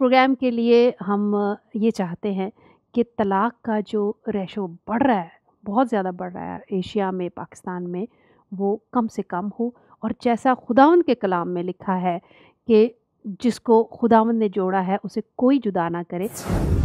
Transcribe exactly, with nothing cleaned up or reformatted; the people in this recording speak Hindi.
प्रोग्राम के लिए हम ये चाहते हैं कि तलाक का जो रेशो बढ़ रहा है, बहुत ज़्यादा बढ़ रहा है एशिया में, पाकिस्तान में, वो कम से कम हो और जैसा खुदावंद के कलाम में लिखा है कि जिसको खुदावंद ने जोड़ा है उसे कोई जुदा ना करे।